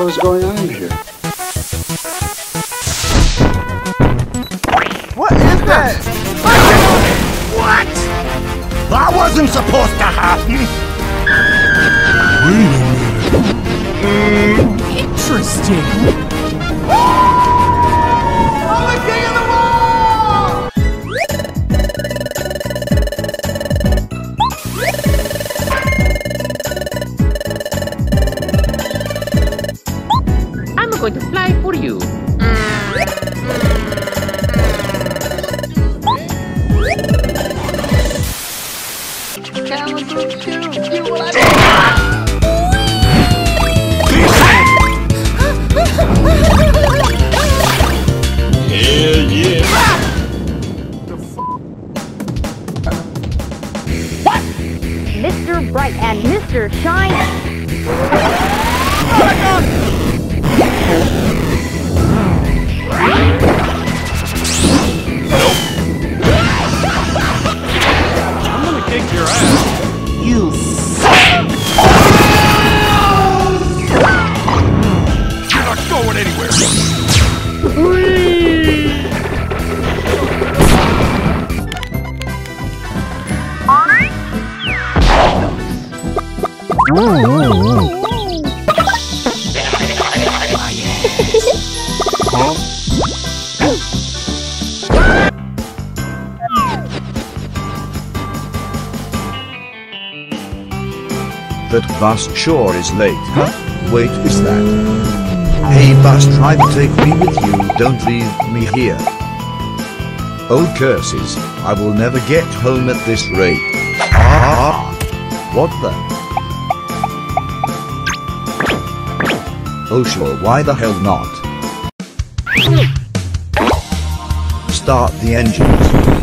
hell is going on here? What is that? What? That wasn't supposed to happen! Wait a minute. Interesting. I'm the king of the wall! I'm going to fly for you. Hell yeah! What? Mr. Bright and Mr. Shine. I'm gonna kick your ass. You You're not going anywhere! That bus sure is late, huh? Wait, is that? Hey bus driver, take me with you, don't leave me here. Oh curses, I will never get home at this rate. Ah! What the? Oh sure, why the hell not? Start the engines.